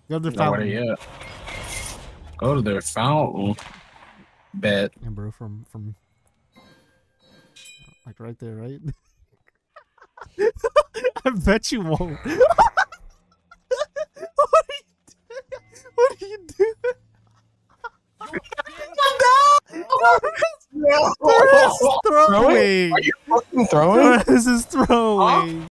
Go to the Know where fountain. they at. Go to their fountain. Bet. Yeah, bro, from like right there, right? I bet you won't. What are you doing? What are you doing? No! Torres Throwing? throwing. Are you fucking throwing? Torres is Huh? throwing.